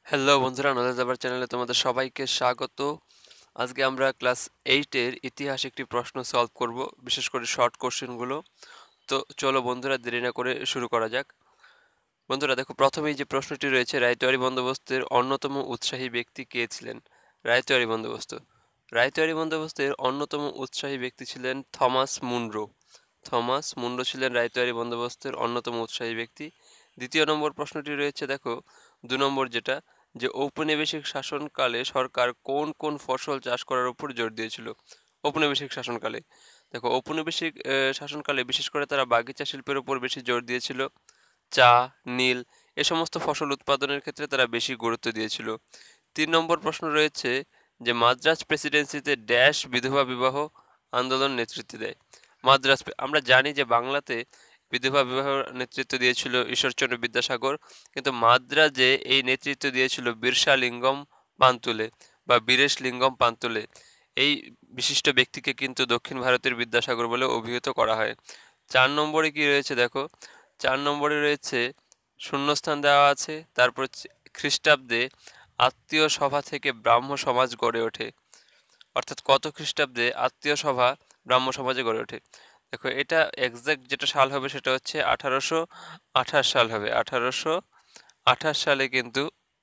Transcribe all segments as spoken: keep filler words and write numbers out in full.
Hello বন্ধুরা, knowledge আবার চ্যানেলে তোমাদের সবাইকে স্বাগত। আজকে আমরা ক্লাস এইটের ইতিহাস একটি প্রশ্ন সলভ করব, বিশেষ করে শর্ট কোশ্চেনগুলো। তো চলো বন্ধুরা, দেরি না করে শুরু করা যাক। বন্ধুরা দেখো, প্রথমেই যে প্রশ্নটি রয়েছে, রায়তওয়ারী বন্দোবস্তের অন্যতম উৎসাহী ব্যক্তি কে ছিলেন? রায়তওয়ারী বন্দোবস্ত রায়তওয়ারী বন্দোবস্তের অন্যতম উৎসাহী ব্যক্তি ছিলেন থমাস মুনরো। থমাস মুনরো ছিলেন রায়তওয়ারী বন্দোবস্তের অন্যতম উৎসাহী ব্যক্তি। দ্বিতীয় নম্বর প্রশ্নটি রয়েছে, দেখো দু নম্বর যেটা, যে ঔপনিবেশিক শাসনকালে সরকার কোন কোন ফসল চাষ করার উপর জোর দিয়েছিল? ঔপনিবেশিক শাসনকালে দেখো ঔপনিবেশিক আহ, শাসনকালে বিশেষ করে তারা বাগিচা শিল্পের উপর বেশি জোর দিয়েছিল। চা, নীল এ সমস্ত ফসল উৎপাদনের ক্ষেত্রে তারা বেশি গুরুত্ব দিয়েছিল। তিন নম্বর প্রশ্ন রয়েছে, যে মাদ্রাজ প্রেসিডেন্সিতে ড্যাশ বিধবা বিবাহ আন্দোলন নেতৃত্ব দেয়? মাদ্রাজ প্রে- আমরা জানি যে বাংলাতে বিধবা বিবাহ নেতৃত্ব দিয়েছিল ঈশ্বরচন্দ্র বিদ্যাসাগর, কিন্তু মাদ্রাজে এই নেতৃত্ব দিয়েছিল বিরসা লিঙ্গম পান্তুলে বা বীরেশ লিঙ্গম পান্তুলে। এই বিশিষ্ট ব্যক্তিকে কিন্তু দক্ষিণ ভারতের বিদ্যাসাগর বলে অভিহিত করা হয়। চার নম্বরে কি রয়েছে দেখো, চার নম্বরে রয়েছে শূন্যস্থান দেওয়া আছে, তারপর হচ্ছে খ্রিস্টাব্দে আত্মীয় সভা থেকে ব্রাহ্ম সমাজ গড়ে ওঠে। অর্থাৎ কত খ্রিস্টাব্দে আত্মীয় সভা ব্রাহ্ম সমাজে গড়ে ওঠে? দেখো এটা এক্সাক্ট যেটা সাল হবে সেটা হচ্ছে আঠারোশো আঠাশ সাল হবে। আঠারোশো আঠাশ সালে কিন্তু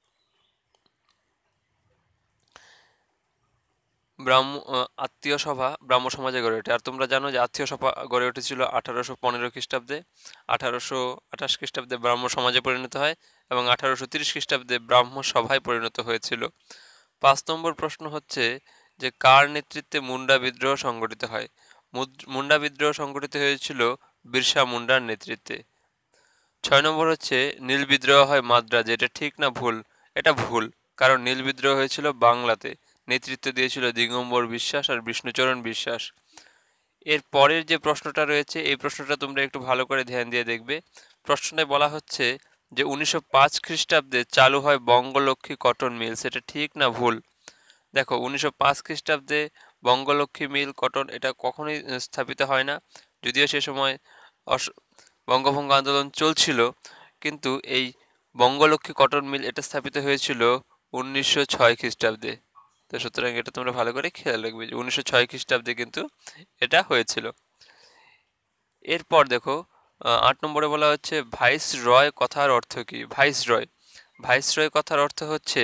ব্রাহ্ম আহ, আত্মীয় সভা ব্রাহ্ম সমাজে গড়ে ওঠে। আর তোমরা জানো যে আত্মীয় সভা গড়ে উঠেছিল আঠারোশো পনেরো খ্রিস্টাব্দে। আঠারোশো আঠাশ খ্রিস্টাব্দে ব্রাহ্ম সমাজে পরিণত হয় এবং আঠারোশো তিরিশ খ্রিস্টাব্দে ব্রাহ্ম সভায় পরিণত হয়েছিল। পাঁচ নম্বর প্রশ্ন হচ্ছে, যে কার নেতৃত্বে মুন্ডা বিদ্রোহ সংগঠিত হয়? মুদ- মুন্ডা বিদ্রোহ সংগঠিত হয়েছিল বিরসা মুন্ডার নেতৃত্বে। ছয় নম্বর হচ্ছে, নীল বিদ্রোহ হয় মাদ্রাজে, এটা ঠিক না ভুল? এটা ভুল, কারণ নীল বিদ্রোহ হয়েছিল বাংলাতে। নেতৃত্ব দিয়েছিল দিগম্বর বিশ্বাস আর বিষ্ণুচরণ বিশ্বাস। এর পরের যে প্রশ্নটা রয়েছে, এই প্রশ্নটা তোমরা একটু ভালো করে ধ্যান দিয়ে দেখবে। প্রশ্নটায় বলা হচ্ছে যে উনিশশো পাঁচ খ্রিস্টাব্দে চালু হয় বঙ্গলক্ষ্মী কটন মিল, সেটা ঠিক না ভুল? দেখো উনিশশো পাঁচ খ্রিস্টাব্দে বঙ্গলক্ষ্মী মিল কটন এটা কখনোই আহ, স্থাপিত হয় না। যদিও সে সময় অস- বঙ্গভঙ্গ আন্দোলন চলছিল, কিন্তু এই বঙ্গলক্ষ্মী কটন মিল এটা স্থাপিত হয়েছিল উনিশশো ছয় খ্রিস্টাব্দে। তো সুতরাং এটা তোমরা ভালো করে খেয়াল রাখবে যে উনিশশো ছয় খ্রিস্টাব্দে কিন্তু এটা হয়েছিল। এরপর দেখো, আহ, আট নম্বরে বলা হচ্ছে ভাইস রয় কথার অর্থ কি? ভাইস রয় ভাইস রয় কথার অর্থ হচ্ছে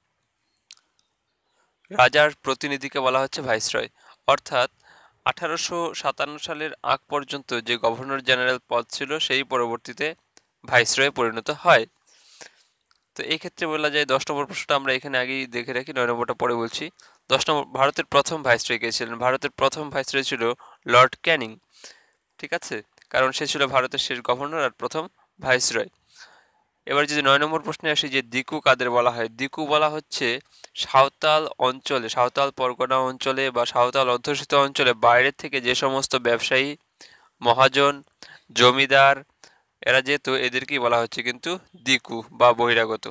রাজার প্রতিনিধিকে বলা হচ্ছে ভাইসরয়। অর্থাৎ আঠারোশো সাতান্ন সালের আগ পর্যন্ত যে গভর্নর জেনারেল পদ ছিল সেই পরবর্তীতে ভাইসরয়ে পরিণত হয়। তো এই ক্ষেত্রে বলা যায়, দশ নম্বর প্রশ্নটা আমরা এখানে আগেই দেখে রাখি, নয় নম্বরটা পরে বলছি। দশ নম্বর, ভারতের প্রথম ভাইসরয় কে ছিলেন? ভারতের প্রথম ভাইসরয় ছিল লর্ড ক্যানিং। ঠিক আছে, কারণ সে ছিল ভারতের শেষ গভর্নর আর প্রথম ভাইসরয়। এবার যদি নয় নম্বর প্রশ্নে আসি, যে দিকু কাদের বলা হয়? দিকু বলা হচ্ছে সাঁওতাল অঞ্চলে, সাঁওতাল পরগনা অঞ্চলে বা সাঁওতাল অধ্যুষিত অঞ্চলে বাইরের থেকে যে সমস্ত ব্যবসায়ী, মহাজন, জমিদার এরা যেহেতু, এদেরকেই বলা হচ্ছে কিন্তু দিকু বা বহিরাগত।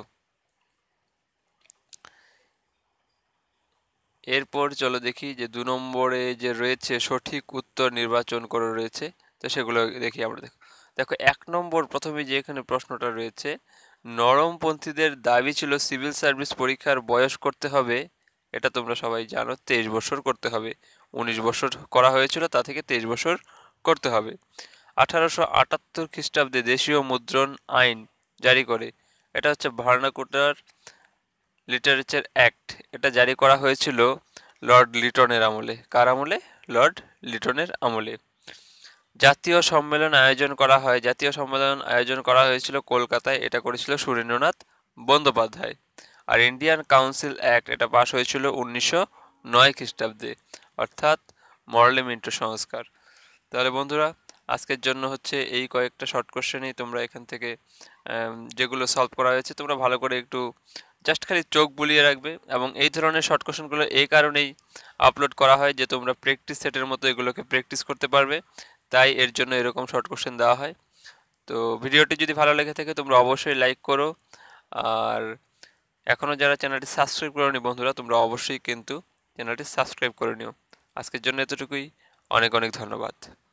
এরপর চলো দেখি যে দু নম্বরে যে রয়েছে সঠিক উত্তর নির্বাচন করে রয়েছে, তো সেগুলো দেখি আমরা। দেখো দেখো এক নম্বর প্রথমে যে এখানে প্রশ্নটা রয়েছে, নরমপন্থীদের দাবি ছিল সিভিল সার্ভিস পরীক্ষার বয়স করতে হবে। এটা তোমরা সবাই জানো, তেইশ বছর করতে হবে। উনিশ বছর করা হয়েছিল, তা থেকে তেইশ বছর করতে হবে। আঠারোশো আটাত্তর খ্রিস্টাব্দে দেশীয় মুদ্রণ আইন জারি করে, এটা হচ্ছে ভার্নাকুলার লিটারেচার অ্যাক্ট, এটা জারি করা হয়েছিল লর্ড লিটনের আমলে। কার আমলে? লর্ড লিটনের আমলে। জাতীয় সম্মেলন আয়োজন করা হয়, জাতীয় সম্মেলন আয়োজন করা হয়েছিল কলকাতায়, এটা করেছিল সুরেন্দ্রনাথ বন্দ্যোপাধ্যায়। আর ইন্ডিয়ান কাউন্সিল অ্যাক্ট এটা পাশ হয়েছিল উনিশশো নয় খ্রিস্টাব্দে, অর্থাৎ মরলে মিন্টো সংস্কার। তাহলে বন্ধুরা, আজকের জন্য হচ্ছে এই কয়েকটা শর্ট কোশ্চেনই তোমরা এখান থেকে আম, যেগুলো সলভ করা হয়েছে তোমরা ভালো করে একটু জাস্ট খালি চোখ বুলিয়ে রাখবে। এবং এই ধরনের শর্ট কোশ্চেনগুলো এই কারণেই আপলোড করা হয় যে তোমরা প্র্যাকটিস সেটের মতো এগুলোকে প্র্যাকটিস করতে পারবে, তাই এর জন্য এরকম শর্ট কোশ্চেন দেওয়া হয়। তো ভিডিওটি যদি ভালো লেগে থাকে তোমরা অবশ্যই লাইক করো। আর এখনও যারা চ্যানেলটি সাবস্ক্রাইব করোনি বন্ধুরা, তোমরা অবশ্যই কিন্তু চ্যানেলটি সাবস্ক্রাইব করে নিও। আজকের জন্য এতটুকুই। অনেক অনেক ধন্যবাদ।